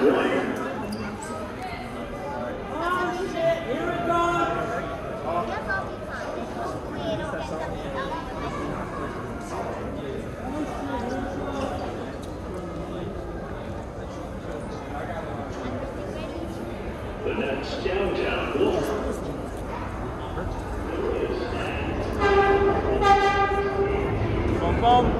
The next downtown walk. Boom, boom.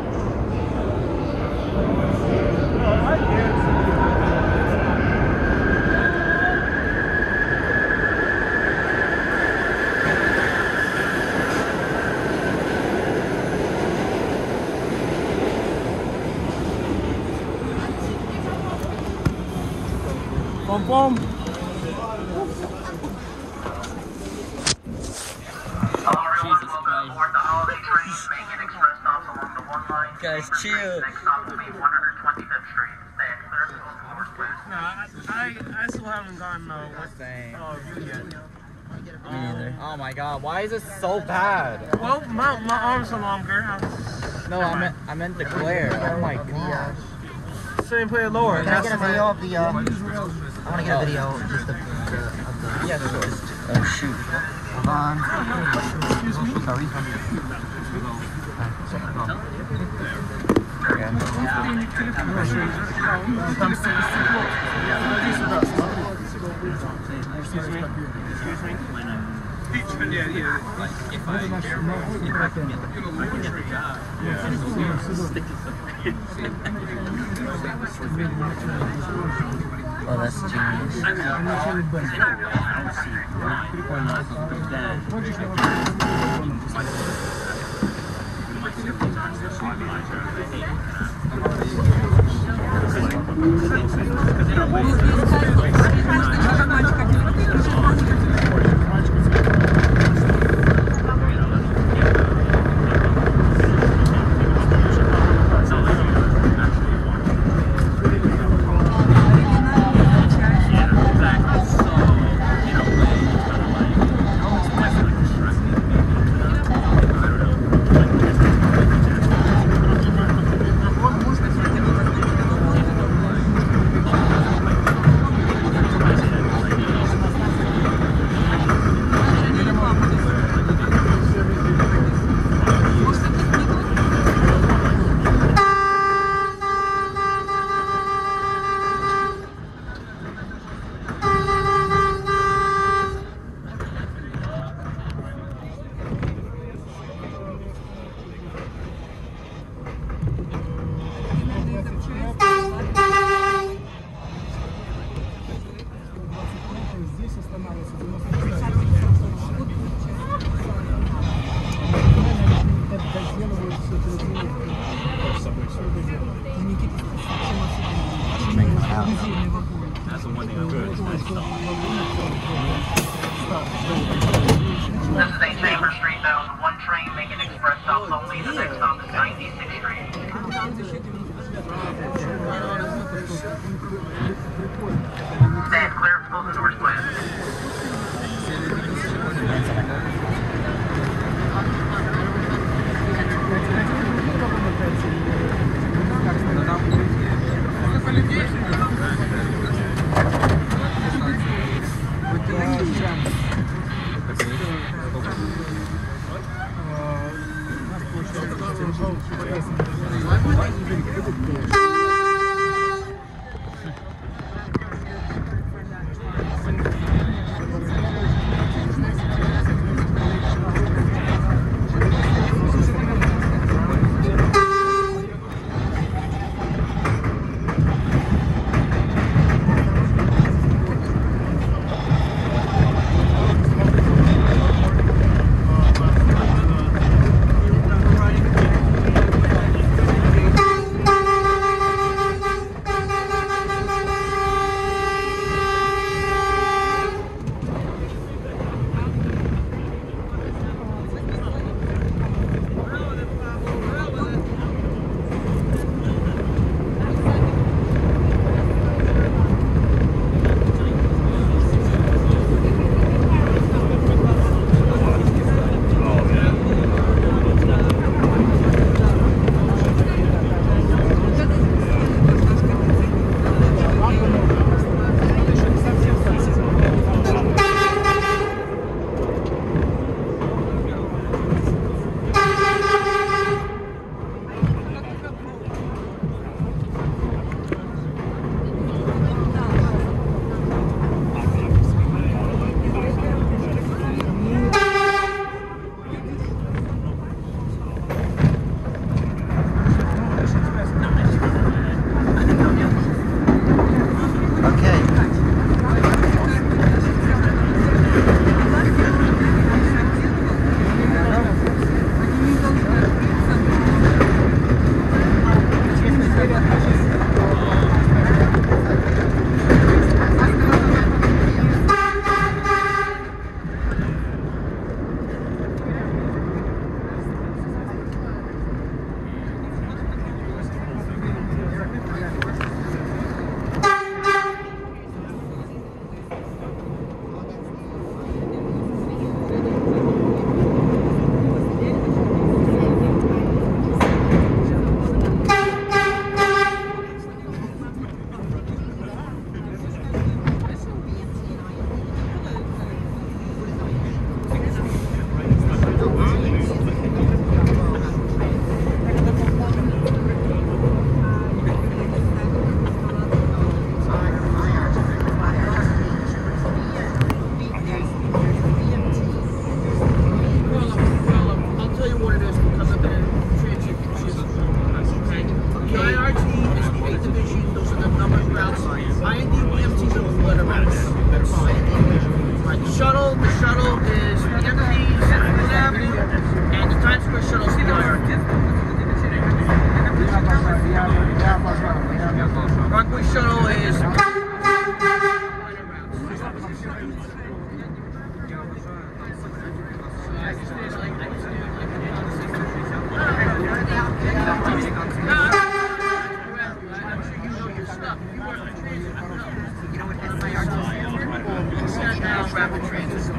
Boom, boom. Guys, chill. Next stop will be 125th Street. Stay clear to the please. No, I still haven't gotten view yet. Me neither. Oh my god, why is it so bad? Well, my arms are longer. No, I meant the glare. Oh my gosh. So you play it lower. Can I get a video of the, I want to get a video just of the... Yeah, sure. Oh shoot. Hold on. Excuse me? Sorry. Oh, that's genius. That's the one thing I'm good. This is a Chambers Street bound. One train making express stops only. The next stop is 96th Street. Stand clear. Close the doors, please. mass rapid transit.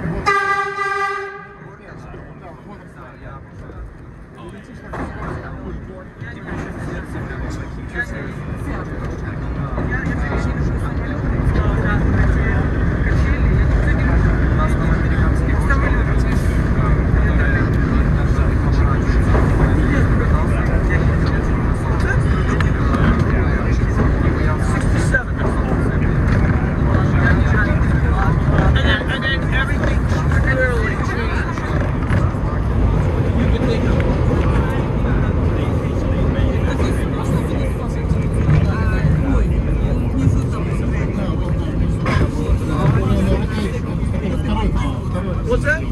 What's that?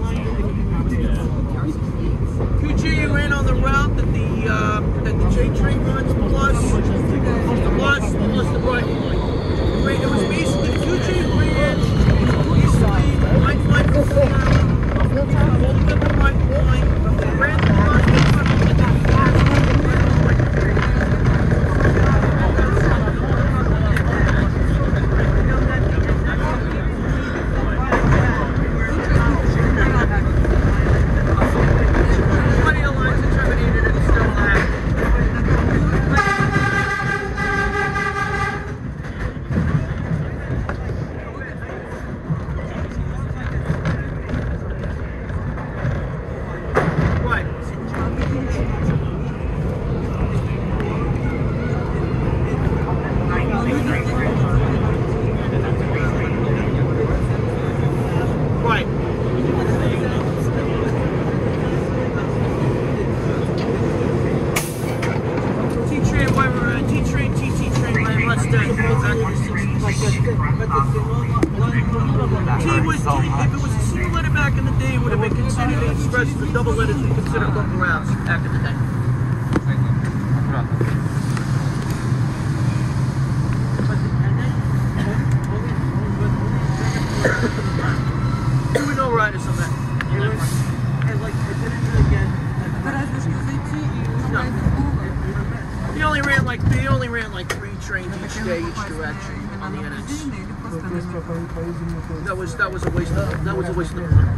QG, you ran on the route that the J train runs plus the bright line. It was basically QG ran easily right line for 4 hours, all the way up the right line, ran the line, and then fast if it was a single letter back in the day, it would have been considered an express. The double letters were considered local routes back in the day. There were no riders on that. No. They only ran like 3 trains each day, each direction on the NX. That was a waste of the money.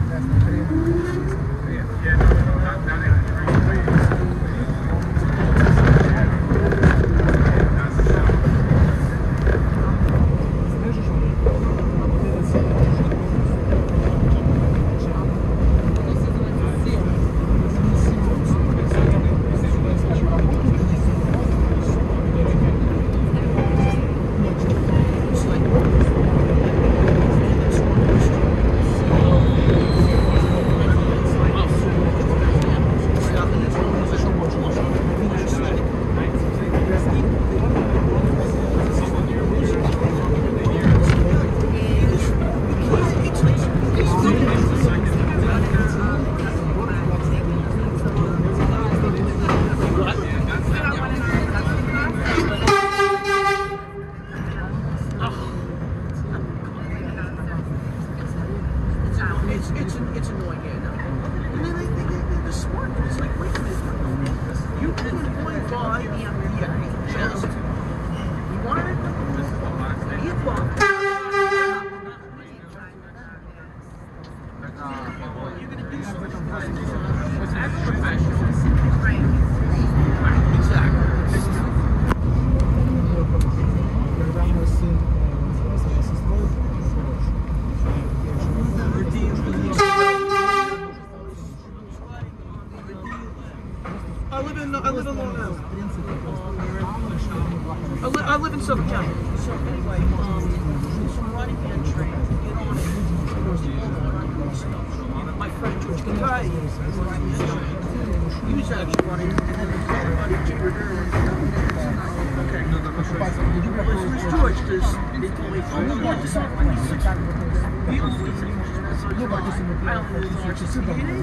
It's annoying, yeah, no. And then the smart one is like, wait a minute. You can avoid by just one e-bump. You're going to do something as professional. Exactly. I live in Long Island. I live in Suffolk County. So anyway, some riding band train. Get on it. My friend George Katai is riding that train. He was actually running, and then everybody jiggered her. Okay. Where's George? Because they told me, oh, we want this on 46. He always said, so George, I don't know George is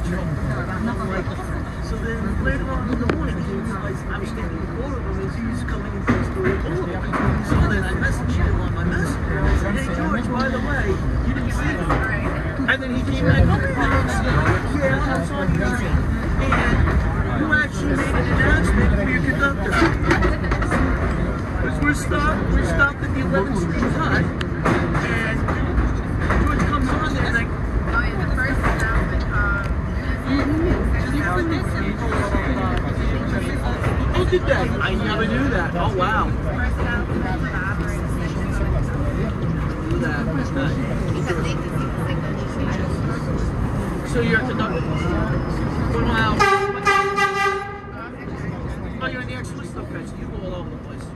so then later on in the morning, he realized I was standing with all of them as he was coming into the store. So then I messaged him on my messenger. I said, hey George, by the way, you didn't see it. And then he came back, oh, yeah, I saw you. And you actually made an announcement for your conductor. Because we're stopped at the 11th Street Hut, and George comes So you're at the Dublin. What mile? Oh, you're in the Express stuff, okay, so you go all over the place.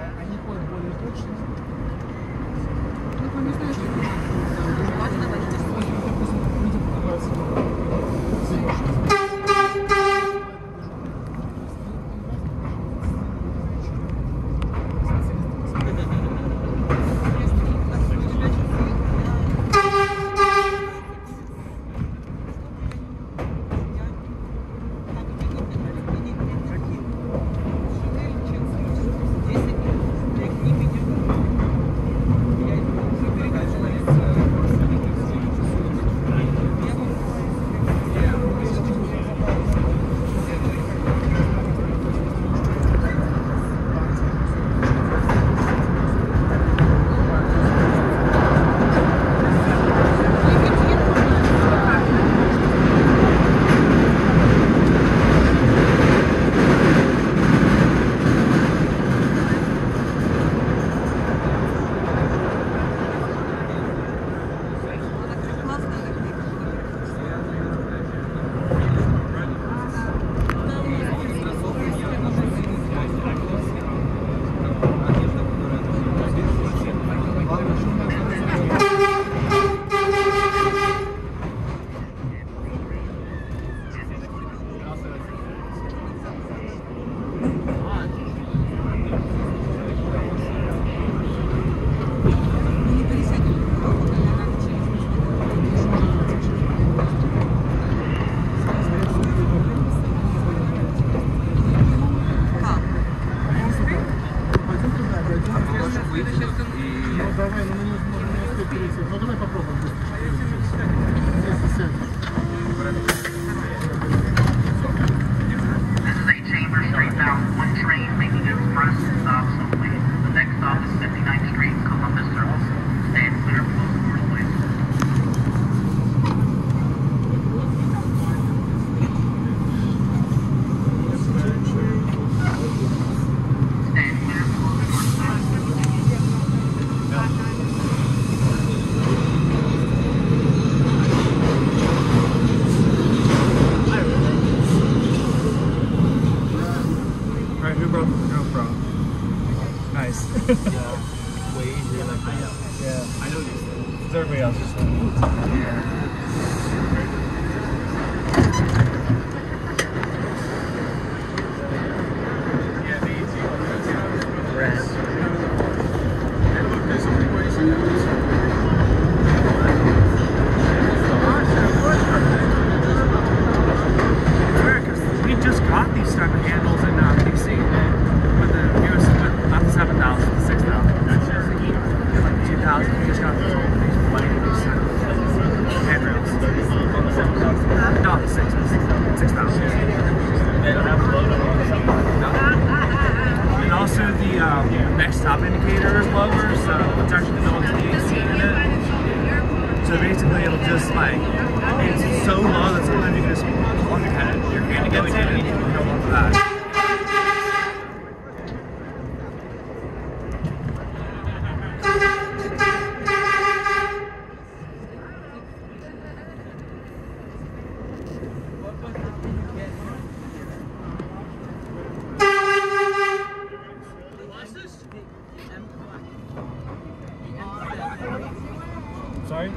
Sorry?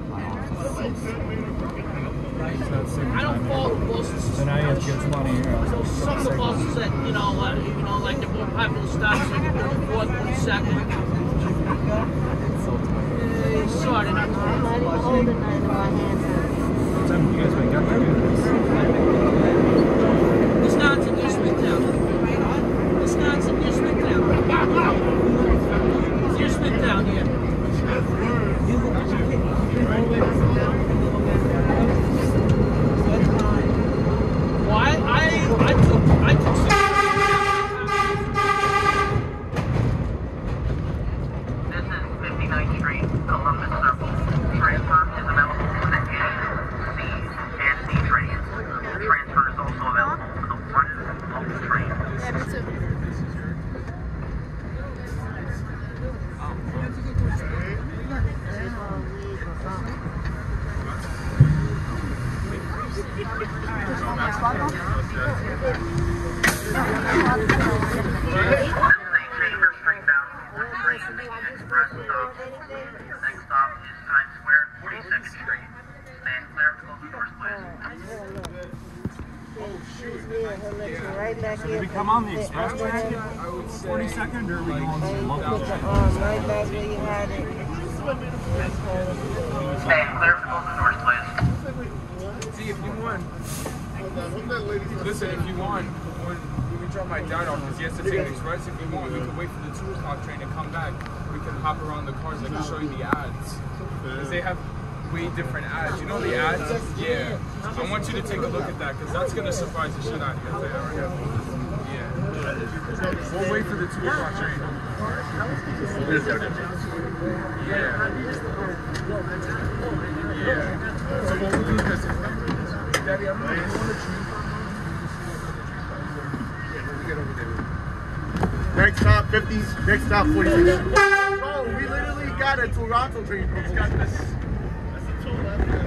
I don't follow the buses. Then I have to get some money here. So some of the buses that, like the more popular stops, like the 4th, 22nd. Sorry, not I'm not even holding none in my hands. What time do you guys wake up to do this? Wisconsin, near Smithtown. Wisconsin, near Smithtown. Near Smithtown, yeah. Well, I took some. This is 59th Street, Columbus Circle. Transfer is available for the A, C, and D trains. Transfer is also available for the 1 local train. Yeah, me too. Next stop is Times Square, 42nd Street. Stand clear to close the doors, please. Right back Do here. we come on the express track? 42nd, or are we going to the local train? Right back where you had it. Stand clear to close the doors, please. See, if you want, listen, if you want, when we drop my dad off, because he has to take the express, if you want, we can wait for the 2 o'clock train to come back. We can hop around the cars, I can show you the ads. Because they have way different ads. You know the ads? Yeah. I want you to take a look at that, because that's going to surprise the shit out of you. Yeah. We'll wait for the 2 o'clock train. Yeah. So what we'll do is this. Daddy, I'm going to go on the tree. Get over there. Next stop, 50s. Next stop, 46. Oh, we literally got a Toronto train. It's got this. That's a toll.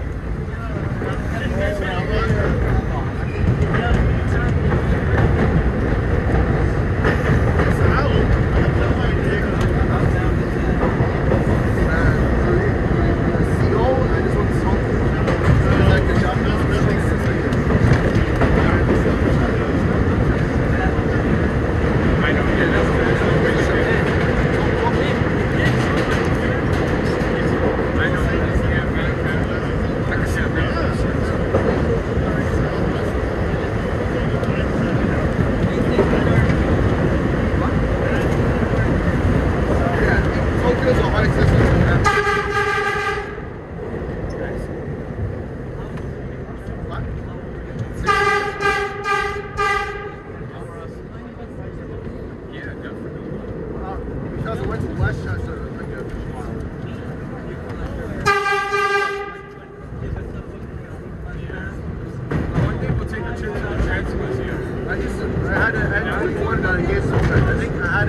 Because I went to Westchester, like a One day we'll take a trip to the Trans Museum. I had to one that I gave some. I think I had a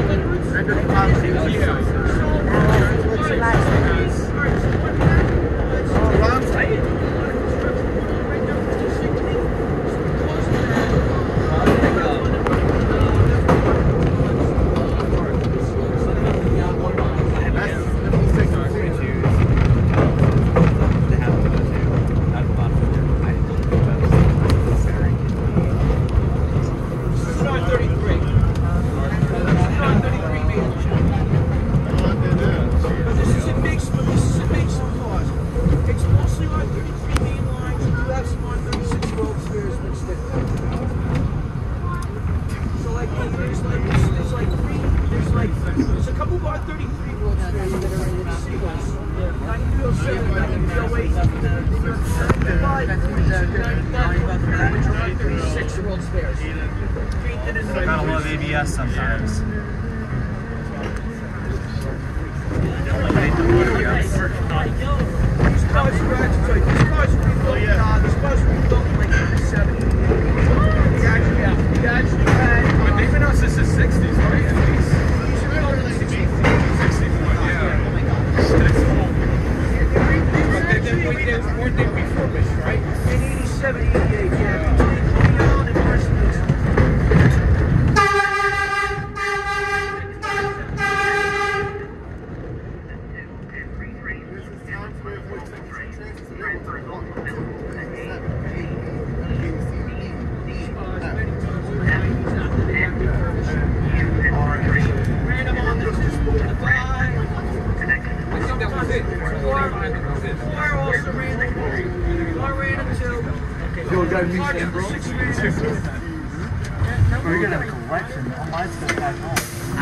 There's a couple of R33 World Series that are in the sequence. 9307, 9308, 9305, 9309, which are R36 World Spares. I gotta love ABS sometimes. These cars are actually, these cars were rebuilt, these cars were rebuilt in like the 70s. We actually had... But they've been out since the 60s, right? At least. These are rebuilt in the 60s. 61, yeah. That's cool. But weren't they refurbished, right? In 87, 88, yeah. Leon and Mercedes. Yo, got me some, bro. We're gonna have a collection. All my stuff back home.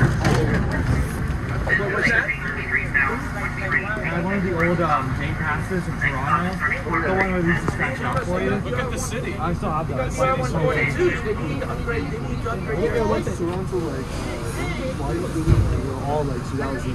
What's that? One of the old Jane passes in Toronto. The one where we used to scratch it out for you. Look at the city. I still have that. That's why I want to go to Zeus. They need to upgrade. They need to upgrade. Yeah, went to Toronto, like, why you doing it? We were all like 2000.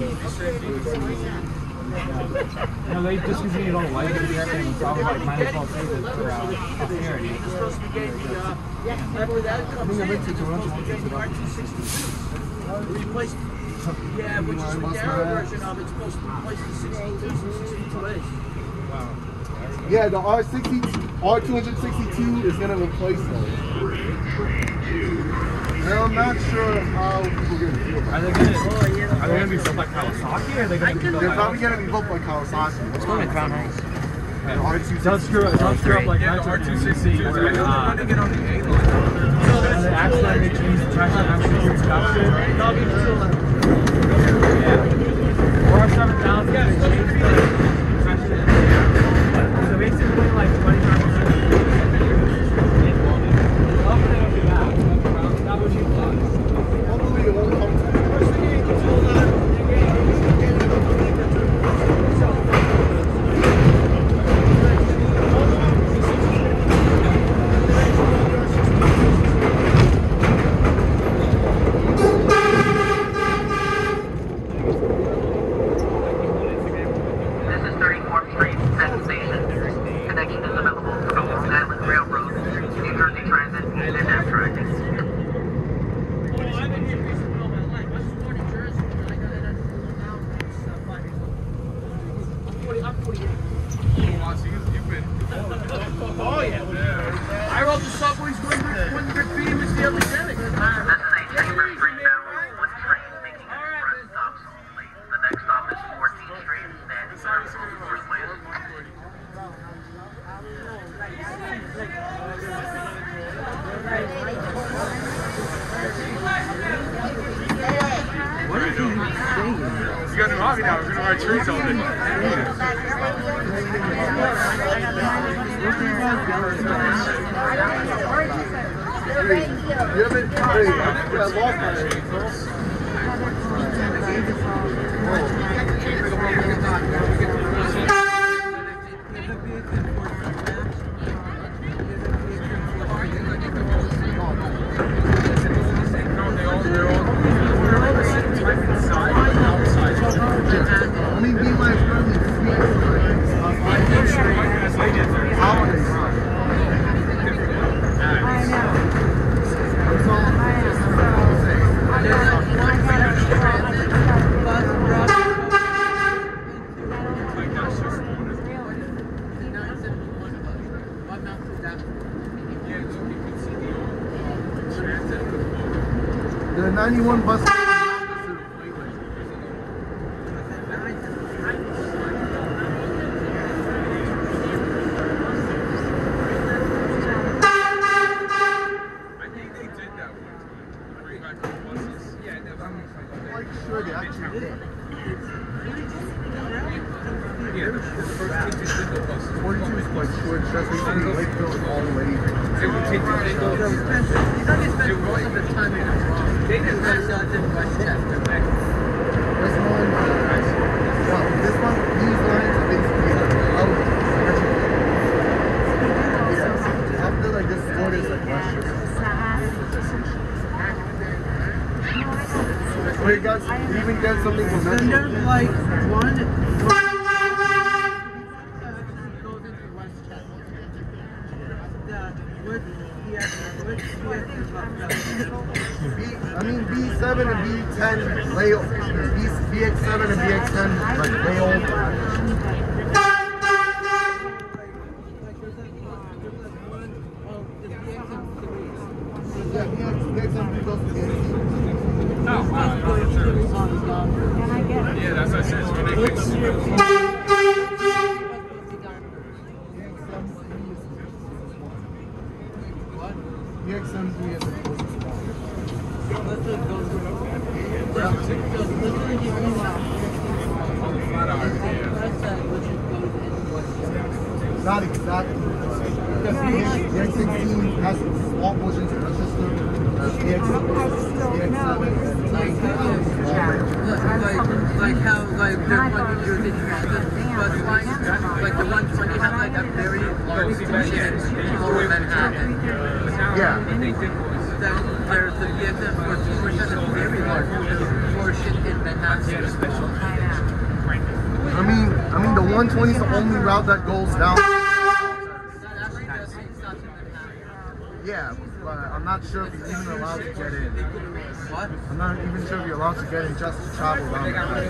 You know, they discontinued all the lighting and everything, so I was like, might as well save it for posterity. It's supposed to be getting the, after that comes in, it's supposed to be getting the R262. Replaced, yeah, which is the narrow version of it's supposed to replace the 62s and 62As. Wow. Yeah, the R262 is gonna replace those. I'm not sure how people get feel about it. Are they gonna be built by Kawasaki or are they gonna be built They're by probably gonna be built by Kawasaki. Let's go to Crown Heights. Don't screw up like Yeah, the R262. I know they're running it on the A line. and they accidentally changed the traction and actually use production. Yeah. Or 7000 they changed the traction. So basically like 25%. Hopefully it'll be that. That would be fun. Hopefully it won't come to This is 34th Street, Penn Station. Connection is available to the Long Island Railroad, New Jersey Transit, and Amtrak. Oh, yeah. I rode the subways when Rick Beam was still epidemic. This is a Chambers Street bound with trains making express stops only. The next stop is 14th Street, and first place. What is he saying? You got a new hobby now. We're gonna ride trees all day. You haven't tried I lost my I mean, be my friendly The 91 bus. Even get something from Then there's like one goes into Westchester. I mean B7 and B10 layover. BX7 and BX10 like layover. Yeah, BX7 goes to BX. Yeah, that's what I said. It's ridiculous. Not exactly. The X16 has small portions of Rochester. The X7 like how like there's one New Jersey Transit bus line, like the 120 has like a very large portion for Manhattan. Yeah. Then there's the BXM 14 has a very large portion in Manhattan. I mean the 120 is the only route that goes down. Yeah, but I'm not sure if you're even allowed to get in. What? I'm not even sure if you're allowed to get in just to travel down the line.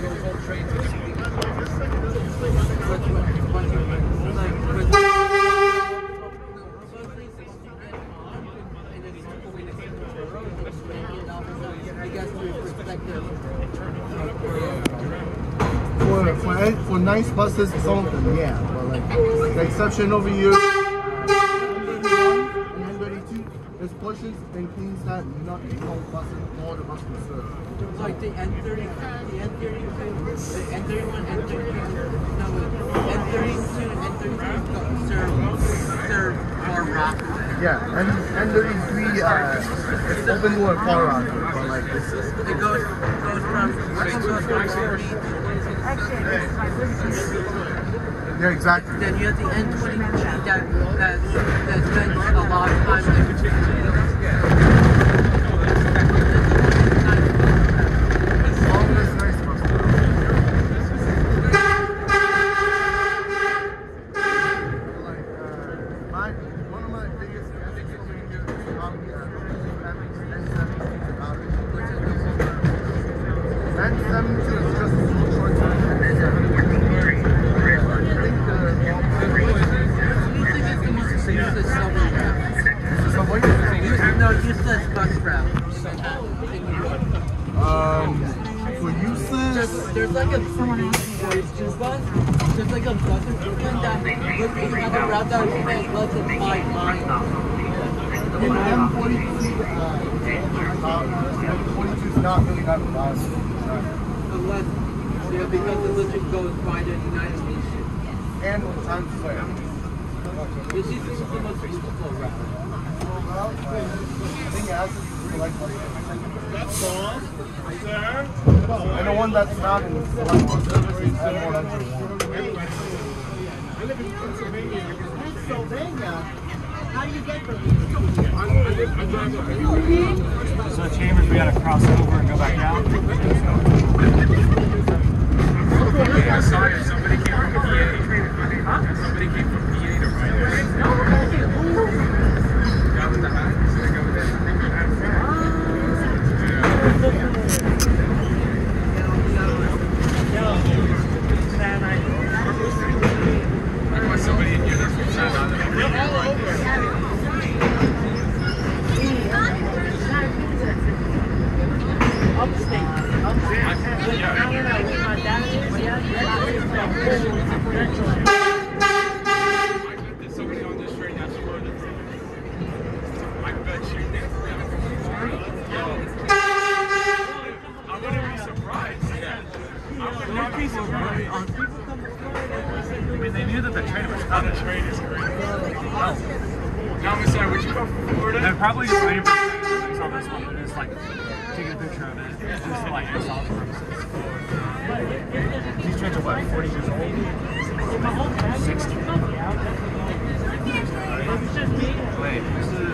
for nice buses, some of them, yeah. But like the exception over here, N32 is pushes and cleans that not all buses, all the buses serve. Like the N30, the N32, the N31, N32, no, N32 and N33 serve more rock. Yeah, and N33 it's open to a car route, but like this is. It goes from 40. Yeah, exactly. Then you have the N23 that spends a lot of time in One of my biggest ethics over here is having N72 is just a short time. No, useless bus route. For useless, There's like a bus. There's like a bus in Brooklyn that looks like a route that spans less than 5 miles. in M42 is not really that fast. Unless, yeah, because the legend goes by the United Nations. And Times Square. This is the most useful route. I think it has to be like That's all, sir. and the one that's not in select service is M101. I live in Pennsylvania. Pennsylvania? How do you get from I drive up every So Chambers, we gotta cross over and go back down. I saw it. Somebody came from PA. Somebody came from PA to ride it. Guy with the hat. See the guy with the hat? I want somebody in here that's from Staten Island. Somebody on this train has further. I bet you. I wouldn't be surprised. Yeah. I wouldn't be surprised. I mean, they knew that the train was coming. The train is great. Now, Miss Ann, would you come from Florida? They're probably just waiting for the train to fix all this one and just like taking a picture of it. Just for like nostalgia purposes. These trains are what, 40 years old? 60. Wait, this is...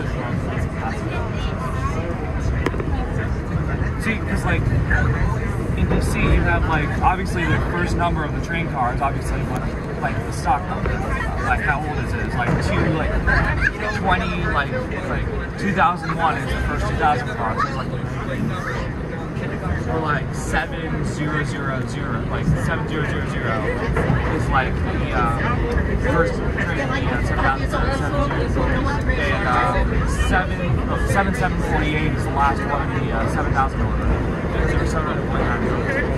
See, because like, in DC you have like, obviously the first number of the train car is obviously what, like the stock number. Like how old is it? It's like 20, like 2001 is the first 2000 car. So it's like, or like 7000, like 7000 is like the first train, 7007. And 7748 is the last one in the 7000 order. There were 749.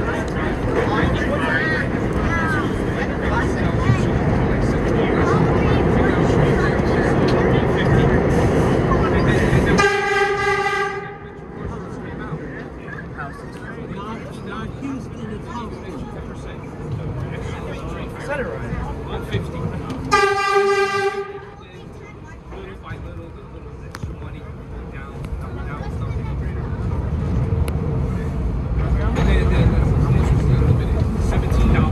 Said it right. 150. Little by little, the money down. And then $17.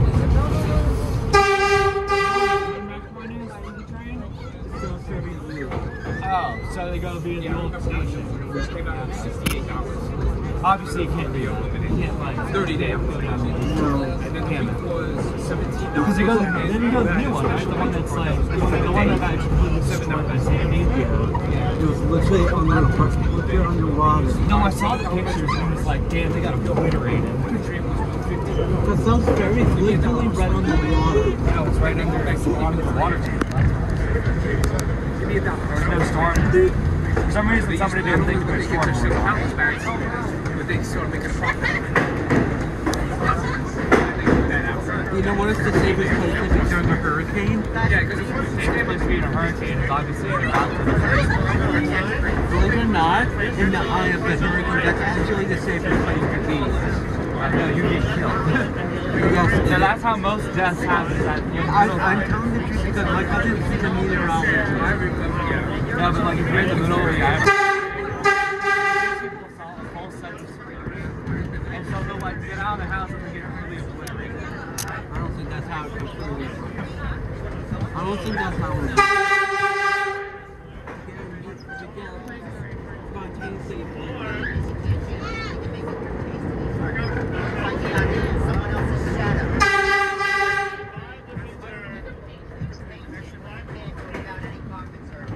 Oh, so they gotta be in the old station. This came out at $68. Obviously, it can't be open. It can't like 30 days. And then it was $17. Because you go, then you go to the new one, right? The one that's like the one that got completely stripped by Sandy. It was literally underwater. No, I saw the pictures and it was like, damn, they got obliterated. That sounds very literally right on the water. No, it's right under next to the water tank. Give me a dollar. There's no storm. For some reason, somebody didn't think there was storm. But they started making a profit. You know what is the safest place to be during a hurricane? Yeah, because it's safest to be in a hurricane is obviously in the mountains. Believe it or not, in the eye of the hurricane, that's actually the safest place to be. No, you get killed. Yes. So that's how most deaths happen. I'm telling the truth because my cousin is a meteorologist. No, but like if you're in the middle of the island, people saw a whole sense of security. And so they'll like get out of the house and get really obliterated. I don't think that's how it goes through. I don't think that's how it works. Someone else's shadow. Without any comments or...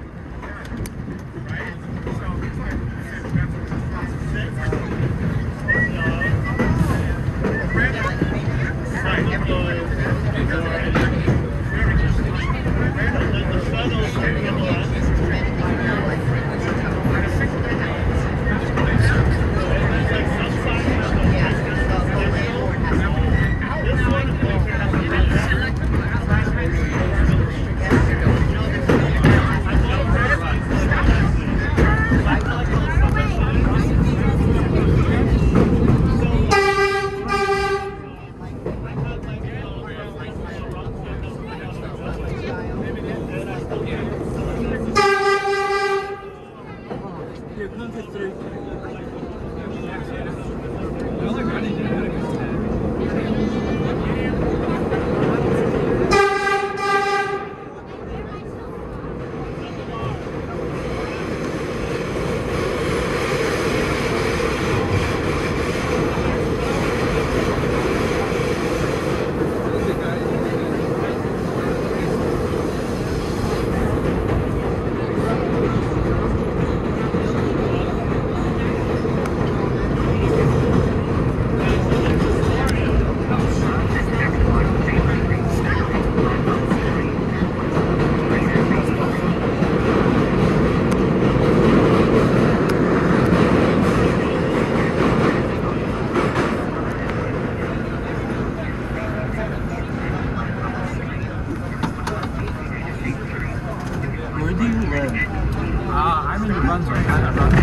Where do you live? I'm in New Brunswick. I'm in Brunswick.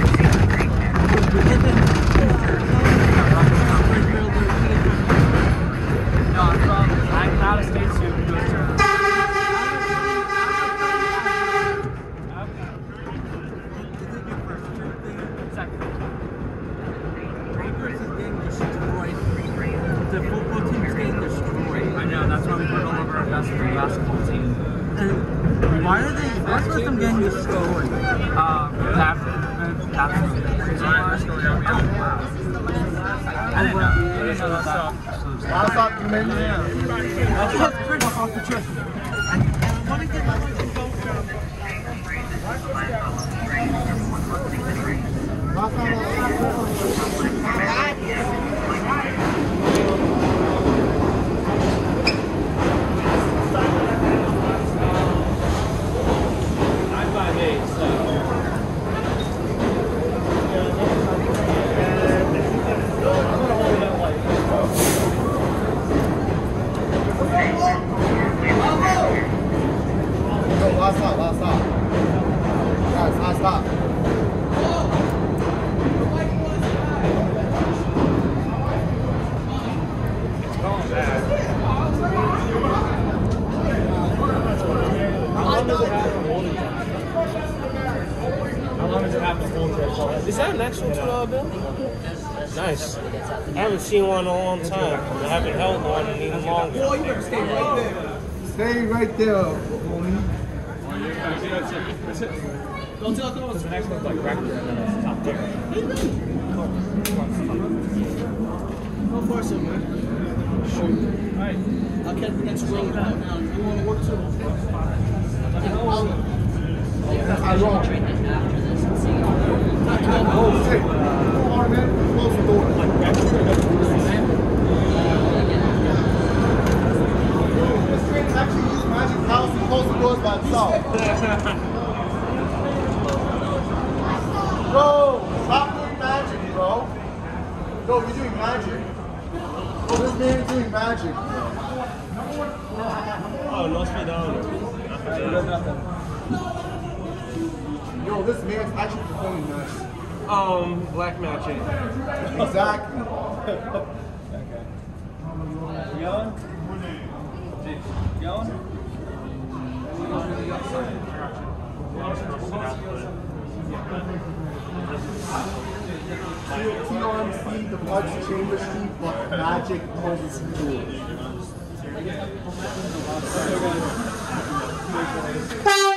No, I'm out of state student who goes to... Rangers is being destroyed. The football team's getting destroyed. I know, that's why we put all of our investment in the basketball team. And why are they? What's with them getting destroyed? That's I didn't know. Last up, you mentioned. That's just pretty much off the chest. I want to get my Last stop. Guys, last stop. How long does it have to hold for? Is that an actual $2 bill? Nice. I haven't seen one in a long time. I haven't held one in even longer. Stay right there, homie. That's it. Don't tell them the next one's like record and then it's top there. Go for some, man. Alright. I'll catch the next road now. You want to work too? I'm wrong. Oh shit. Come on, man. Close the door. This train actually used magic powers to close the doors by itself. Bro, stop doing magic, bro. No, you're doing magic. Oh, this man is doing magic. no speed down. Yo, this man's actually performing nice. Black magic. Exactly. You going? Going? TRMC, the Flux Chamber Street, but Magic poses through.